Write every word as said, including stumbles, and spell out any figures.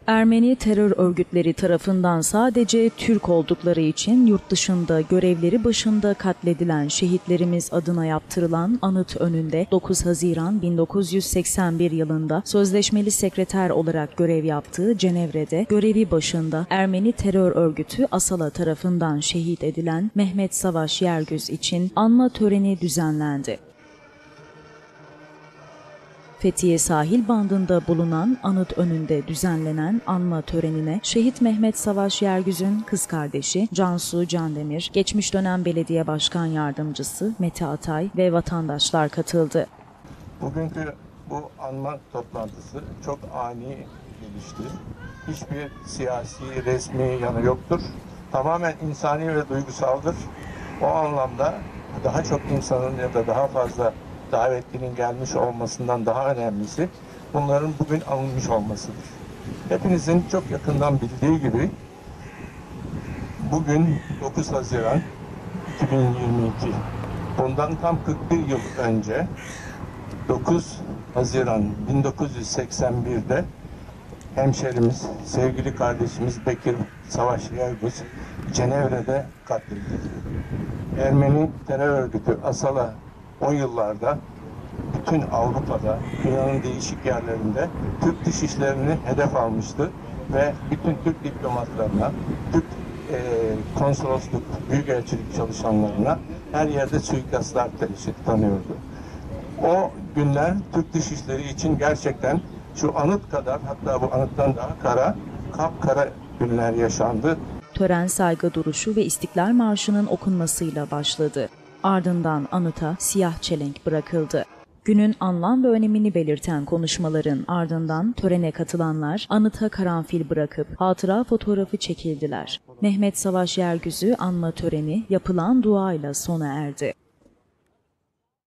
Ermeni terör örgütleri tarafından sadece Türk oldukları için yurt dışında görevleri başında katledilen şehitlerimiz adına yaptırılan anıt önünde dokuz Haziran bin dokuz yüz seksen bir yılında sözleşmeli sekreter olarak görev yaptığı Cenevre'de görevi başında Ermeni terör örgütü Asala tarafından şehit edilen Mehmet Savaş Yergüz için anma töreni düzenlendi. Fethiye sahil bandında bulunan anıt önünde düzenlenen anma törenine şehit Mehmet Savaş Yergüz'ün kız kardeşi Cansu Candemir, geçmiş dönem belediye başkan yardımcısı Mete Atay ve vatandaşlar katıldı. Bugünkü bu anma toplantısı çok ani gelişti. Hiçbir siyasi, resmi yanı yoktur. Tamamen insani ve duygusaldır. O anlamda daha çok insanın ya da daha fazla davetlinin gelmiş olmasından daha önemlisi bunların bugün alınmış olmasıdır. Hepinizin çok yakından bildiği gibi bugün dokuz Haziran iki bin yirmi iki, bundan tam kırk bir yıl önce dokuz Haziran bin dokuz yüz seksen bir'de hemşerimiz, sevgili kardeşimiz Bekir Savaş Yergüz Cenevre'de katledildi. Ermeni terör örgütü Asala o yıllarda bütün Avrupa'da, dünyanın değişik yerlerinde Türk dışişlerini hedef almıştı ve bütün Türk diplomatlarına, Türk e, konsolosluk, büyükelçilik çalışanlarına her yerde suikastlar tanıyordu. O günler Türk dışişleri için gerçekten şu anıt kadar, hatta bu anıttan daha kara, kapkara günler yaşandı. Tören saygı duruşu ve İstiklal Marşı'nın okunmasıyla başladı. Ardından anıta siyah çelenk bırakıldı. Günün anlam ve önemini belirten konuşmaların ardından törene katılanlar anıta karanfil bırakıp hatıra fotoğrafı çekildiler. Mehmet Savaş Yergüz'ü anma töreni yapılan duayla sona erdi.